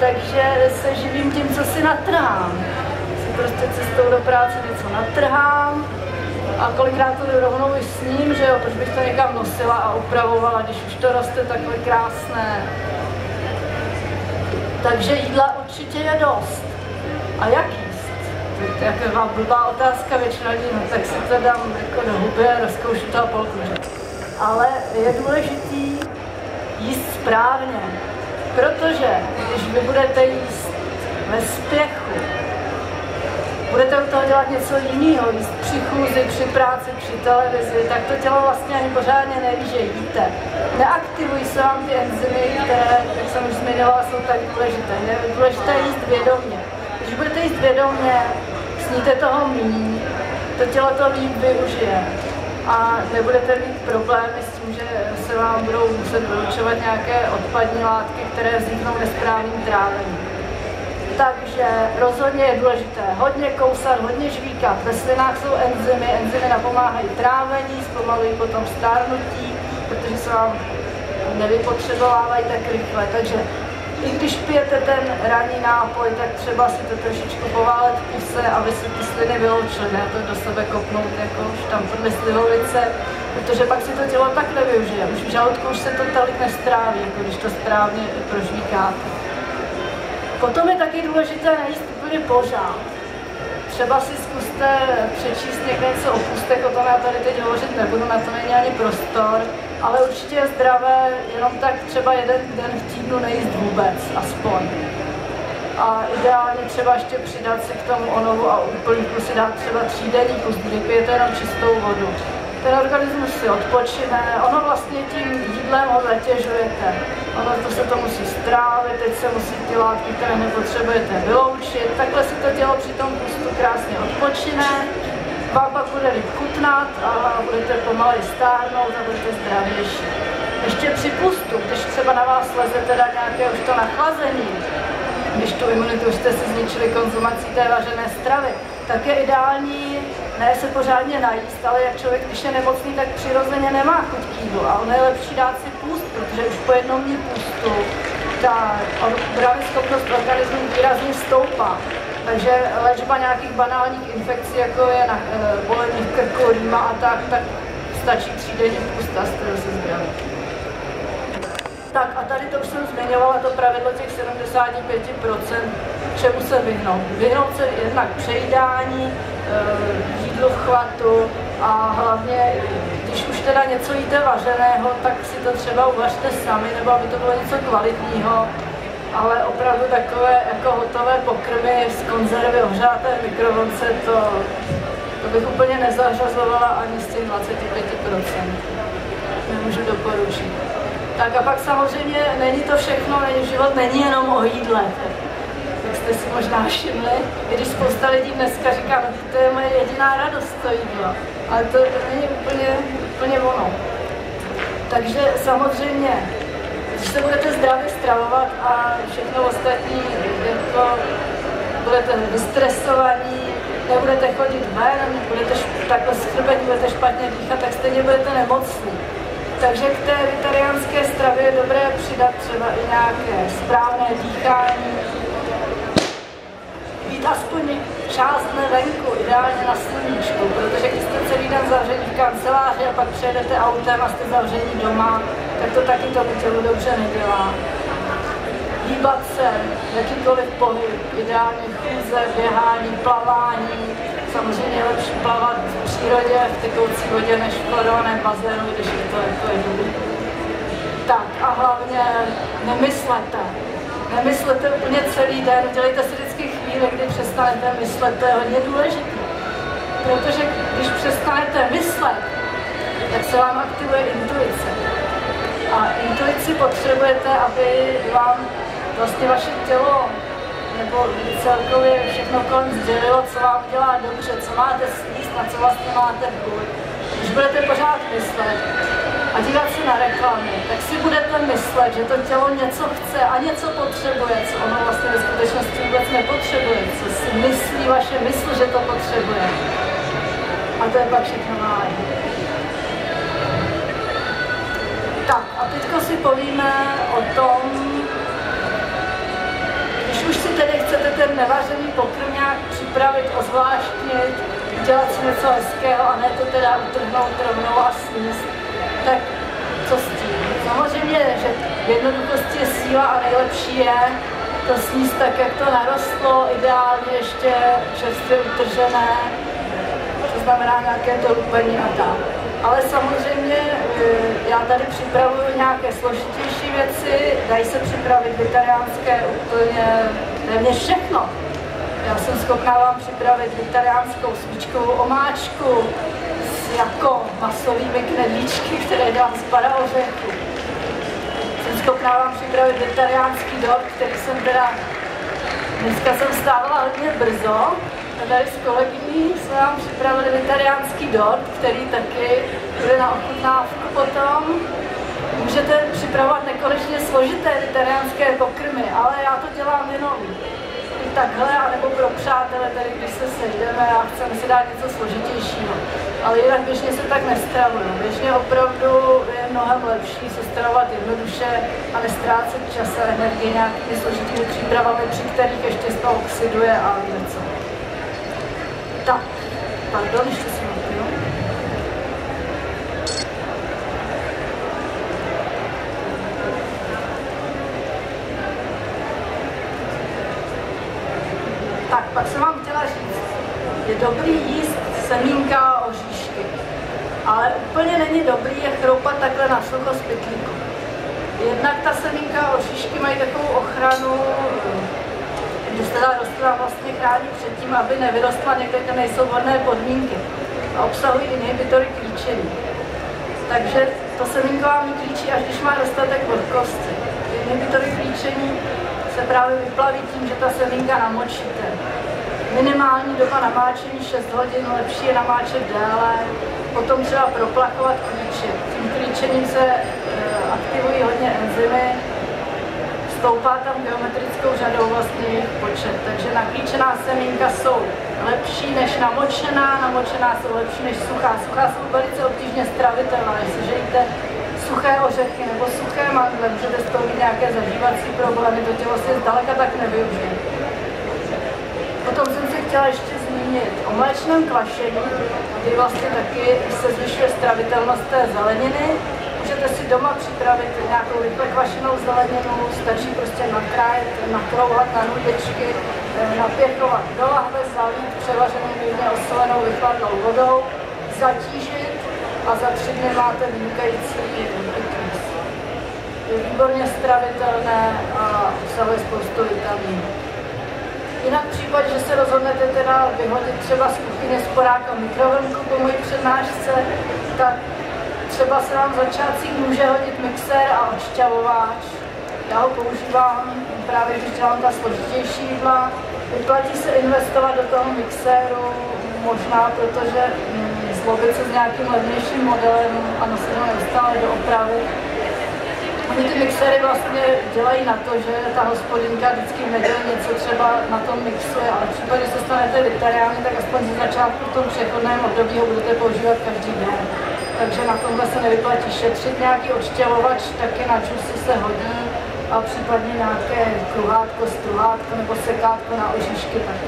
takže se živím tím, co si natrhám. Si prostě cestou do práce něco natrhám a kolikrát to jdu rovnou i s ním, že jo, proč bych to někam nosila a upravovala, když už to roste takové krásné. Takže jídla určitě je dost. A jak jíst? To je taková blbá otázka většina lidí, no tak si to dám jako do huby a rozkoušu to a polknuře. Ale je důležitý jíst správně, protože když vy budete jíst ve spěchu, budete u toho dělat něco jiného, jíst při chůzi, při práci, při televizi, tak to tělo vlastně ani pořádně neví, že jíte. Neaktivují se vám ty enzymy, které, jak jsem už zmiňovala, jsou tak důležité. Je důležité jíst vědomě. Když budete jíst vědomě, sníte toho míň, to tělo to líp využije. A nebudete mít problémy s tím, že se vám budou muset vylučovat nějaké odpadní látky, které vzniknou nesprávným trávením. Takže rozhodně je důležité hodně kousat, hodně žvíkat. Ve slinách jsou enzymy, enzymy napomáhají trávení, zpomalují potom stárnutí, protože se vám nevypotřebovávají tak rychle. Takže i když pijete ten ranní nápoj, tak třeba si to trošičku poválet v puse, aby se ty sliny vyloučily, ne to do sebe kopnout jako štamprny slivovice, protože pak si to tělo tak nevyužije. Už v žaludku už se to tolik nestráví, jako když to správně prožvíkáte. Potom je taky důležité nejíst úplně pořád. Třeba si zkuste přečíst někde něco o pustech, o tom já tady teď hovořit nebudu, na to není ani prostor, ale určitě je zdravé jenom tak třeba jeden den v týdnu nejíst vůbec, aspoň. A ideálně třeba ještě přidat si k tomu onovu a úplňku si dát třeba 3denní pust, kdy pijete jenom čistou vodu. Ten organismus si odpočine, ono vlastně tím jídlem ho zatěžujete. Ono to se to musí strávit, teď se musí ty látky, které nepotřebujete, vyloučit. Takhle si to tělo při tom pustu krásně odpočine, vám pak bude líp chutnat a budete pomaleji stárnout a budete zdravější. Ještě při pustu, když třeba na vás leze teda nějaké už to nachlazení, když tu imunitu už jste si zničili konzumací té vařené stravy, tak je ideální ne se pořádně najíst, ale jak člověk, když je nemocný, tak přirozeně nemá chuť k jídlu. A ono je lepší dát si půst, protože už po jednom dní půstu ta schopnost organismu výrazně stoupá. Takže léčba nějakých banálních infekcí, jako je bolení v krku, rýma a tak stačí 3denní půst a jste zase zdraví. Tak a tady to už jsem zmiňovala, to pravidlo těch 75%, čemu se vyhnout. Vyhnout se jednak přejídání, jídlu v chvatu a hlavně, když už teda něco jíte vařeného, tak si to třeba uvařte sami, nebo aby to bylo něco kvalitního, ale opravdu takové jako hotové pokrmy z konzervy ohřáté v mikrovlnce, to bych úplně nezařazovala ani z těch 25%. Nemůžu doporučit. Tak a pak samozřejmě není to všechno, život není jenom o jídle. Jak jste si možná všimli, i když spousta lidí dneska říká, no to je moje jediná radost, to jídlo. Ale to není úplně ono. Takže samozřejmě, když se budete zdravě stravovat a všechno ostatní, jako budete vystresovaní, nebudete chodit ven, budete takhle schrbení, budete špatně dýchat, tak stejně budete nemocní. Takže k té vegetariánské stravě je dobré přidat třeba i nějaké správné dýchání, být aspoň část dne venku, ideálně na sluníčku, protože když jste celý den zavření v kanceláři a pak přejedete autem a jste zavření doma, tak to taky tomu tělu dobře nedělá. Hýbat se, jakýkoliv pohyb, ideálně chůze, běhání, plavání. Samozřejmě je lepší plavat v přírodě, v tekoucí vodě, než v klorovaném bazénu, když je to dobrý. Tak a hlavně nemyslete úplně celý den, dělejte si vždycky chvíli, kdy přestanete myslet, to je hodně důležité. Protože když přestanete myslet, tak se vám aktivuje intuice. A intuici potřebujete, aby vám vlastně vaše tělo nebo celkově všechno kolem sdělilo, co vám dělá dobře, co máte sníst, na co vlastně máte chuť. Když budete pořád myslet a dívat se na reklamy, tak si budete myslet, že to tělo něco chce a něco potřebuje, co ono vlastně ve skutečnosti vůbec nepotřebuje, co si myslí vaše mysl, že to potřebuje. A to je pak všechno málo. Tak a teďko si povíme o tom, ten nevařený pokrm nějak připravit, ozvláštnit, dělat si něco hezkého a ne to teda utrhnout rovnou a sníst. Tak co s tím? Samozřejmě, že v jednoduchosti je síla a nejlepší je to sníst tak, jak to narostlo, ideálně ještě čerstvě utržené, to znamená nějaké to lupení a tak. Ale samozřejmě já tady připravuju nějaké složitější věci, dají se připravit vegetariánské úplně téměř všechno. Já jsem schopná vám připravit vegetariánskou svíčkovou omáčku s jako masovými knedlíčky, které dělám z paraořechů. Jsem schopná vám připravit vegetariánský dort, který jsem teda, dneska jsem stávala hodně brzo, a tady s kolegyní jsme vám připravili vegetariánský dort, který taky bude na ochutnávku potom. Můžete připravovat nekonečně složité vegetariánské pokrmy, ale já to dělám jenom takhle, anebo pro přátele, tady když se sejdeme a chceme si dát něco složitějšího. Ale jinak běžně se tak nestravuju. Běžně opravdu je mnohem lepší se stravovat jednoduše a nestrácet čas a energii nějakými složitými přípravami, při kterých ještě z toho oxiduje a něco. Tak, pardon, ještě si napiju. Tak, pak jsem vám chtěla říct, je dobrý jíst semínka a oříšky, ale úplně není dobrý je chroupat takhle na sucho z pytlíku. Jednak ta semínka a oříšky mají takovou ochranu, že se ta rostlina vlastně chrání před tím, aby nevyrostla někde, kde nejsou vhodné podmínky. A obsahují inhibitory klíčení. Takže to semínko vám klíčí, až když má dostatek vlhkosti. Inhibitory klíčení se právě vyplaví tím, že ta semínka namočíte. Minimální doba namáčení 6 hodin, lepší je namáčet déle, potom třeba proplachovat klíček. Tím klíčením se aktivují hodně enzymy, stoupá tam geometrickou řadou vlastně jejich počet. Takže naklíčená semínka jsou lepší než namočená jsou lepší než suchá. Suchá jsou velice obtížně stravitelná, jestliže jíte suché ořechy nebo suché mandle, můžete z toho mít nějaké zažívací problémy, to tělo si zdaleka tak nevyužije. Potom jsem si chtěla ještě zmínit o mléčném kvašení, kdy vlastně taky se zvyšuje stravitelnost té zeleniny. Můžete si doma připravit nějakou rychle kvašenou zeleninu, stačí prostě nakrouhat na nudičky, napěchovat do lahve, zalít převařenou mírně osolenou vychladnou vodou, zatížit a za 3 dny máte vynikající piknis. Je výborně stravitelné a obsahuje spoustu vitamínů. Jinak v případě, že se rozhodnete teda vyhodit třeba z kuchyně sporáka mikrovlnku po mojí přednášce, tak třeba se vám v začátcích může hodit mixér a odšťavováč. Já ho používám právě, když dělám ta složitější jídla. Vyplatí se investovat do toho mixéru, možná protože zlobit se s nějakým levnějším modelem a nosit ho neustále do opravy. Oni ty mixéry vlastně dělají na to, že ta hospodinka vždycky v neděli něco třeba na tom mixuje, ale v případě, že se stanete vegetariány, tak aspoň ze začátku v tom přechodném období ho budete používat každý den. Takže na tomhle se nevyplatí šetřit. Nějaký odšťavovač taky na čusy se hodí a případně nějaké kruhátko, struhátko nebo sekátko na oříšky taky.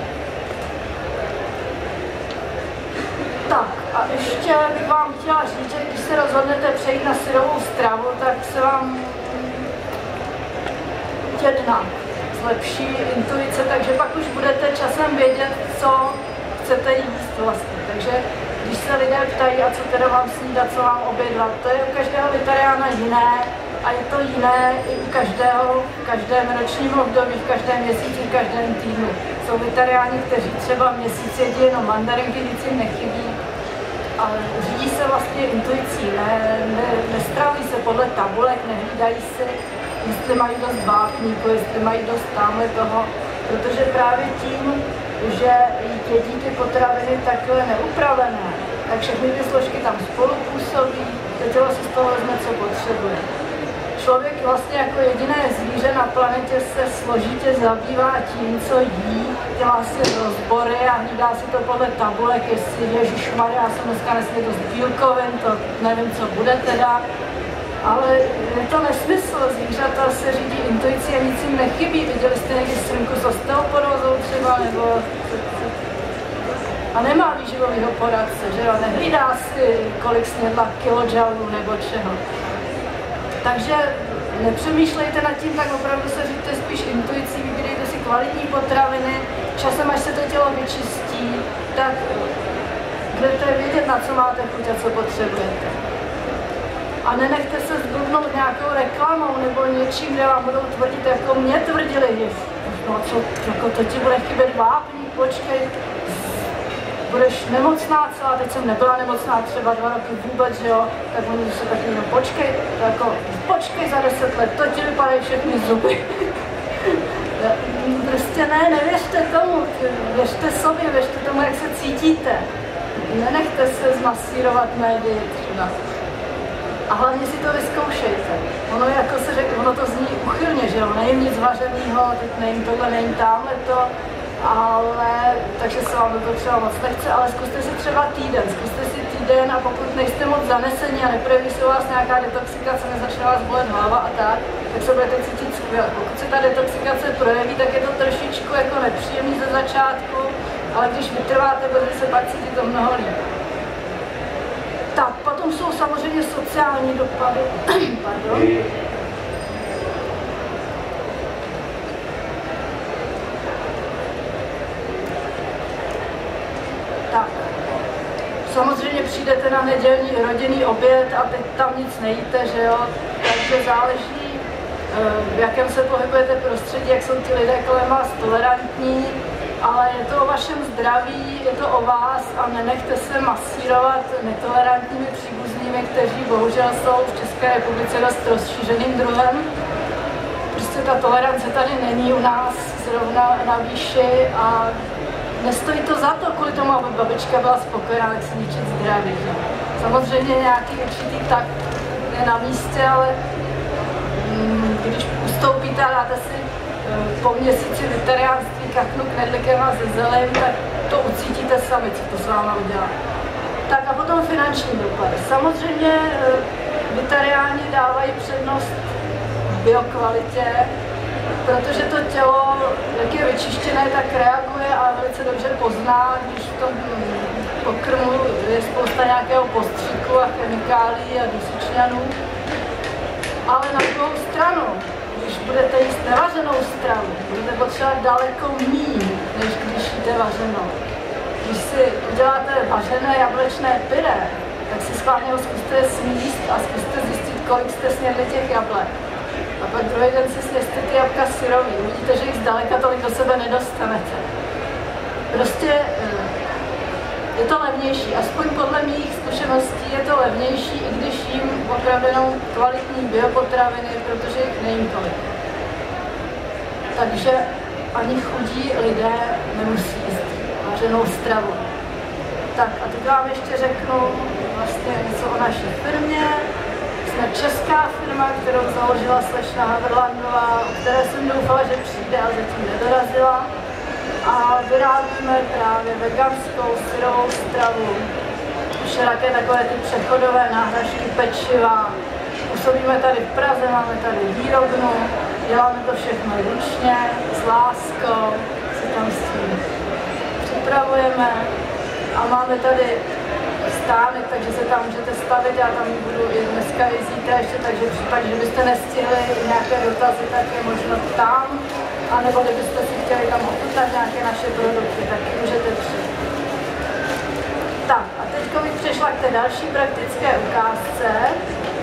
Tak a ještě bych vám chtěla říct, že když se rozhodnete přejít na syrovou stravu, tak se vám jedna zlepší intuice, takže pak už budete časem vědět, co chcete jíst vlastně. Takže když se lidé ptají, a co teda mám snídat, co mám obědvat, to je u každého vegetariána jiné a je to jiné i u každého, v každém ročním období, v každém měsíci, v každém týdnu. Jsou vegetariáni, kteří třeba měsíc jedí jenom mandarinky, nic jim nechybí, ale řídí se vlastně intuicí, nestraví se podle tabulek, nehlídají si, jestli mají dost vápníku, jestli mají dost tamhle toho, protože právě tím, že jedí ty potraviny takhle neupravené, tak všechny ty složky tam spolu působí, to tělo si z toho vezme, co potřebuje. Člověk vlastně jako jediné zvíře na planetě se složitě zabývá tím, co jí, dělá si rozbory a hlídá si to podle tabulek, jestli ježišmarja, já jsem dneska nesli dost bílkovin, to nevím, co bude teda. Ale je to nesmysl, zvířata se řídí intuicí a nic jim nechybí. Viděli jste někdy srnku s osteoporózou? A nemá výživovýho poradce, že jo, nehlídá si, kolik snědla kilojoulů nebo čeho. Takže nepřemýšlejte nad tím, tak opravdu se říďte spíš intuicí, vybírejte si kvalitní potraviny, časem, až se to tělo vyčistí, tak budete vědět, na co máte chuť a co potřebujete. A nenechte se zblbnout nějakou reklamou nebo něčím, kde vám budou tvrdit, jako mě tvrdili, že no co, jako to ti bude chybět vápník, počkej, budeš nemocná celá, teď jsem nebyla nemocná třeba 2 roky vůbec, že jo, tak oni se taky no počkej za 10 let, to ti vypadají všechny zuby. Prostě ne, nevěřte tomu, věřte sobě, věřte tomu, jak se cítíte. Nenechte se zmasírovat médii třeba. A hlavně si to vyzkoušejte. Ono, jako se řekne, ono to zní uchylně, že jo, nejím nic vařenýho, teď nejím tohle, nejím tamhle to, ale takže se vám to třeba moc nechce, ale zkuste si třeba zkuste si týden a pokud nejste moc zanesení a neprojeví se u vás nějaká detoxikace, nezačne vás bolet hlava a tak se budete cítit skvěle. Pokud se ta detoxikace projeví, tak je to trošičku jako nepříjemný ze začátku, ale když vytrváte, budete se pak cítit o mnoho líp. Tak, potom jsou samozřejmě sociální dopady. Pardon. Tak, samozřejmě přijdete na nedělní rodinný oběd a teď tam nic nejíte, že jo? Takže záleží, v jakém se pohybujete prostředí, jak jsou ti lidé kolem vás tolerantní, ale je to o vašem zdraví, je to o vás a nenechte se masírovat netolerantními příbuznými, kteří bohužel jsou v České republice dost rozšířeným druhem. Prostě ta tolerance tady není u nás zrovna na výši a nestojí to za to, kvůli tomu, aby babička byla spokojená, jak si ničit zdraví. Že? Samozřejmě nějaký určitý tak je na místě, ale když ustoupíte a dáte si po měsíci vegetariánství kachnu knedlíkem a ze zelím, tak to ucítíte sami, co to s váma udělá. Tak a potom finanční dopady. Samozřejmě vegetariáni dávají přednost biokvalitě, protože to tělo, jak je vyčištěné, tak reaguje a velice dobře pozná, když v tom pokrmu je spousta nějakého postříku a chemikálií a dusičňanů. Ale na druhou stranu, když budete jíst nevařenou stravu, budete potřebovat daleko míň, než když jíte vařenou. Když si uděláte vařené jablečné pyré, tak si schválně ho zkuste sníst a zkuste zjistit, kolik jste snědli těch jablek. A pak druhý den si sněste ty jabka syrový. Uvidíte, že jich zdaleka tolik do sebe nedostanete. Prostě je to levnější, aspoň podle mých zkušeností je to levnější, i když jím opravdu kvalitní biopotraviny, protože jich není tolik. Takže ani chudí lidé nemusí jíst vařenou stravu. Tak a teď vám ještě řeknu vlastně něco o naší firmě. Jsme česká firma, kterou založila slečna Haverlandová, o které jsem doufala, že přijde a zatím nedorazila. A vyrábíme právě veganskou syrovou stravu, všelaké takové ty přechodové náhražky pečiva. Působíme tady v Praze, máme tady výrobnu, děláme to všechno ručně, s láskou, si tam s tím připravujeme a máme tady stánek, takže se tam můžete stavit, já tam budu i dneska i zítra ještě, takže v případě, že byste nestihli nějaké dotazy, tak je možno tam, anebo kdybyste si chtěli tam ochutnat nějaké naše produkty, tak můžete přijít. Tak a teď bych přešla k té další praktické ukázce.